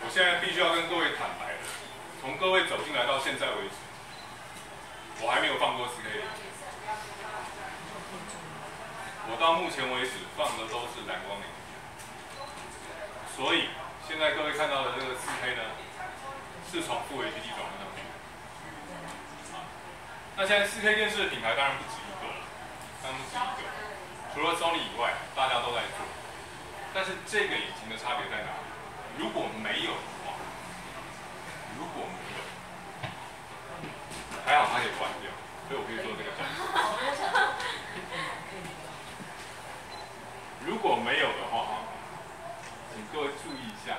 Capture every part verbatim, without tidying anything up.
我现在必须要跟各位坦白的，从各位走进来到现在为止，我还没有放过 四 K 连接。我到目前为止放的都是蓝光连接，所以现在各位看到的这个 四 K 呢，是从副 H D 转换上去的。那现在 四 K 电视的品牌当然不止一个了，当然不止一个，除了 Sony 以外，大家都在做。但是这个引擎的差别在哪里？如果没有的话，如果没有，还好它可以关掉，所以我可以做这个角色。如果没有的话，请各位注意一下。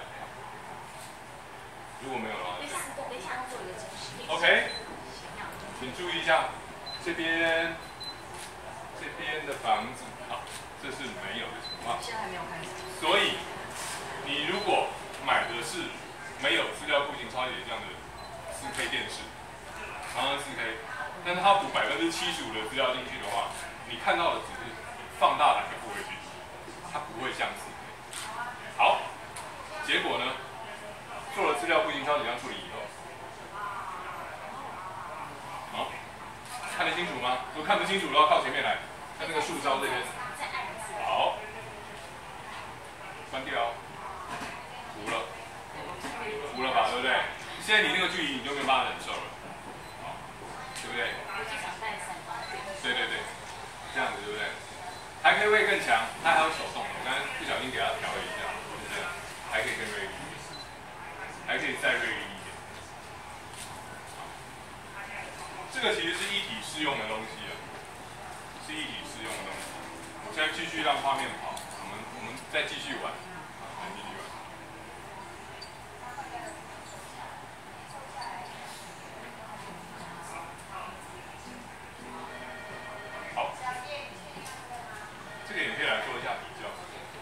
如果没有的话， 等一下，等一下，做一个解释。 OK， 请注意一下，这边这边的房子，好，这是没有的情况。 现在还没有开始。 所以，你如果买的是没有资料固形超级这样的 四 K 电视，长安 四 K， 但是它补百分之七十五的资料进去的话，你看到的只是放大版的Full H D，它不会像 四 K。好，结果呢，做了资料固形超级样处理以后，好，看得清楚吗？如果看不清楚的话，靠前面来，看那个树梢这边。好，关掉，糊了，糊了吧，对不对？现在你那个距离你就没有办法忍受了，好，对不对？对对对，这样子对不对？还可以会更强，它还有手动的，我刚才不小心给它调了一下，是这样，还可以更锐利，还可以再锐利一点。这个其实是一体适用的东西啊，是一体适用的东西。我现在继续让画面跑，我们我们再继续玩，再继续玩。好，这个也可以来做一下比较。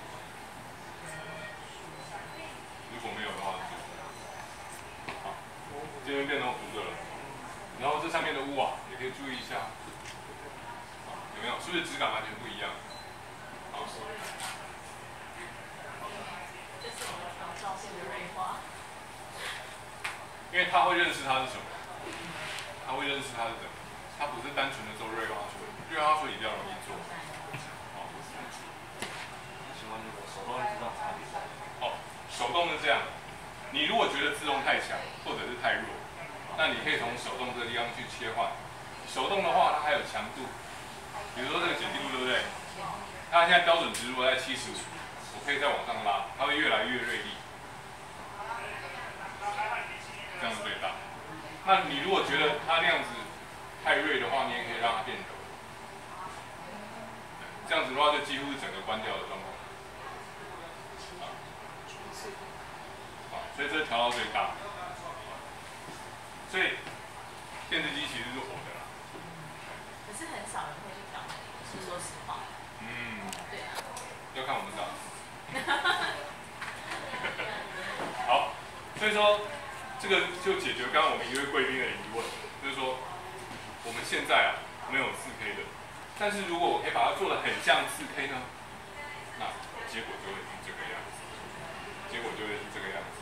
如果没有的话，好，这边变成糊的了。然后这上面的屋啊，也可以注意一下，有没有？是不是质感完全不一样？好， 这是我们仿照性的锐化。 因为它会认识它是什么，它会认识它是什么，它不是单纯的做锐化处理，锐化处理比较容易做。好， 喜欢那个手动知道差别。 哦，手动是这样，你如果觉得自动太强或者是太弱，那你可以从手动这个地方去切换。手动的话，它还有强度，比如说这个解析度，对不对？它现在标准值如果在七十五，我可以再往上拉，它会越来越锐利，这样子最大。那你如果觉得它那样子太锐的话，你也可以让它变柔。这样子的话，就几乎是整个关掉的状况。好，所以这调到最大。所以电视机其实是活的啦。 可是很少人会去调，是说实话。 嗯。 对啊。 要看我们打。好，所以说这个就解决刚刚我们一位贵宾的疑问，就是说我们现在啊没有 四 K 的，但是如果我可以把它做得很像 四 K 呢，那结果就会是这个样子，结果就会是这个样子。